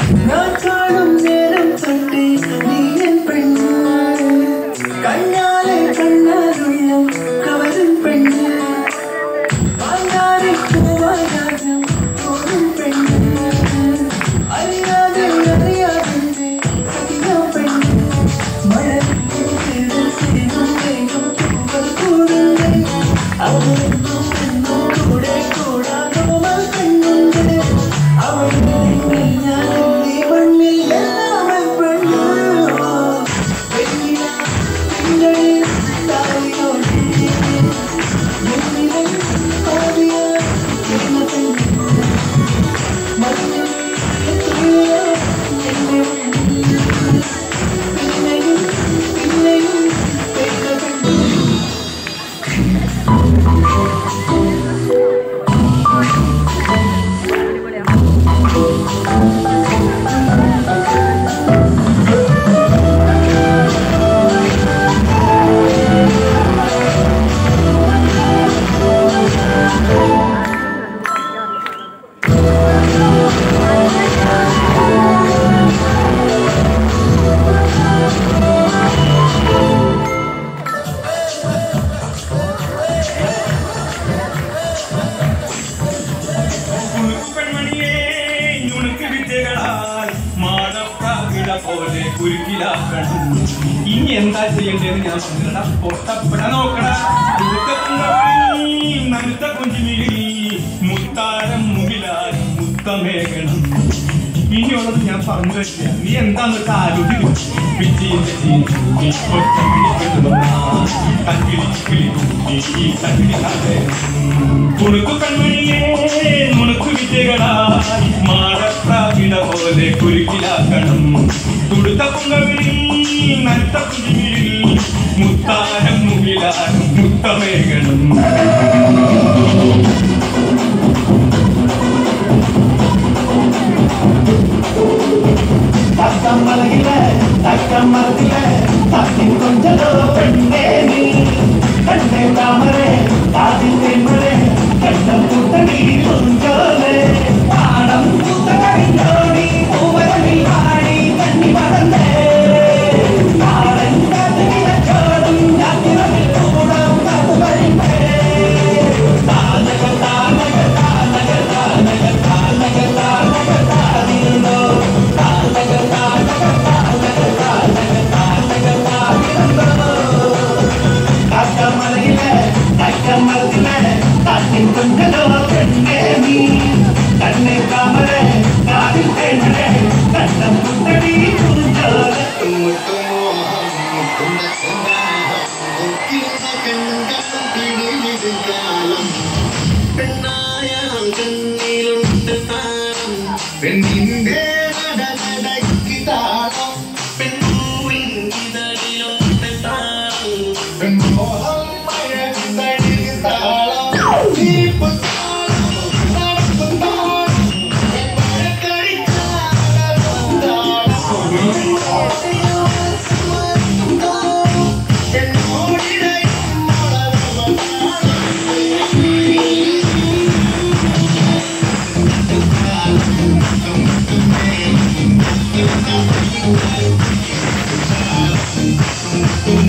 ഇനി എന്താ ചെയ്യേണ്ടതെന്ന് ഞാൻ പറഞ്ഞില്ല. പൊട്ടപ്പെടാൻ നോക്കണ നനുത്ത കുഞ്ചിമിഴി മുത്താരം മുകിലാരം മുത്തമേകണം. ഇനിയുള്ളത് ഞാൻ പറഞ്ഞു വെച്ചില്ല. നീ എന്താന്ന് വെച്ചാൽ ആലോചിക്കും. കുണുക്കു കൺമണിയേ നുണക്കു വിദ്യകളായി മാടപ്രാവിട പോലെ കുരുക്കിലാക്കണം. തുടുത്ത കുങ്കവിളി നനുത്ത കുഞ്ചിമിഴി മുത്താരം മുകിലാരം മുത്തമേകണം. തക്കമലയില തക്കമലത്തില തത്തി കൊഞ്ചലോ പെണ്ണേ നീ കണ്ണേ താമരേ കാതിന്റെ മഴേ കണ്ണം കൂട്ടണി കൊഞ്ചോലേ പാടം കൂട്ട കഴിഞ്ഞോടി പൂവരളി പാടി കണ്ണി മറന്നേ നാടൻ കാത്തുകിടച്ചോടും ജാതിരവിൽ കൂടാം കാത്തു വരുമ്പേ താനക താനക താനക താനക താനക താനക താതിരുന്നോ പെണ്ണിന്റെ നടനടക്കി താളം പെണ്ണൂവിൻ ഇതളിലൊട്ട് താളം പെൺമോഹം മഴവിതഴി താളം ദീപത്താളം നടക്കും താളം പെണ്ണോടിട